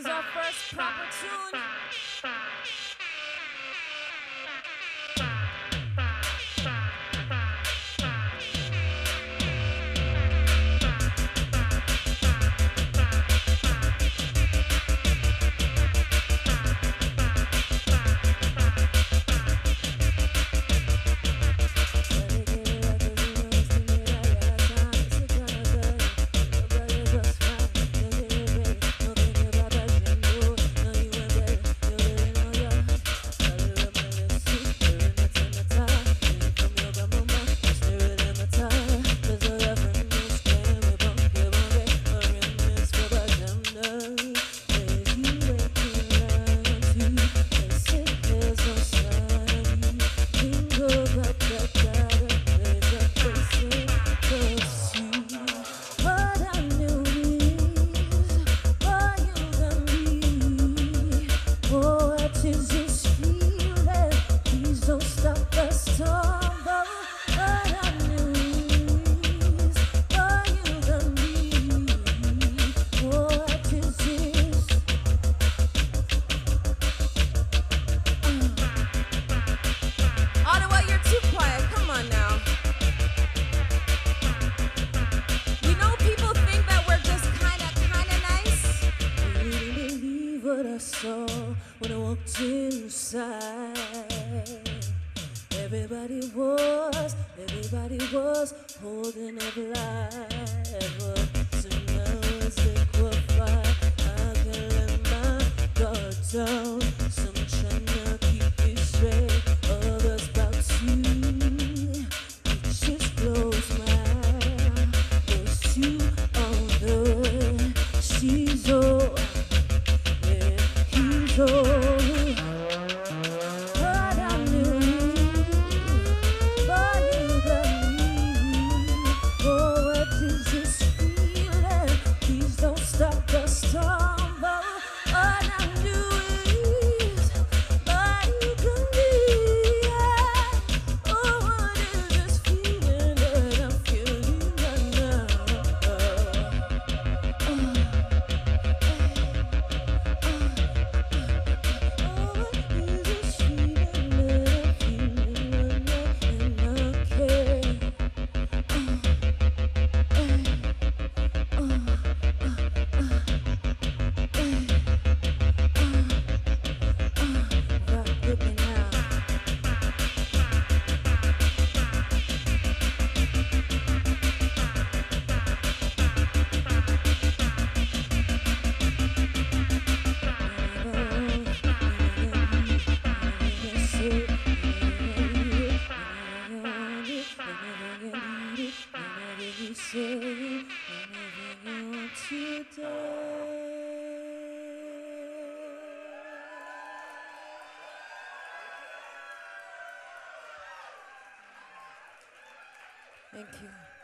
is our first proper tune. Ottawa, you're too quiet. Come on now. You know people think that we're just kinda nice. You didn't believe what I saw when I walked inside. Everybody was holding up life. So now it's liquefied. I can't let my guard down. Some trying to keep it straight. Others about to. It just blows my mind. Those two on the way. She's old. Yeah, he's old. Thank you.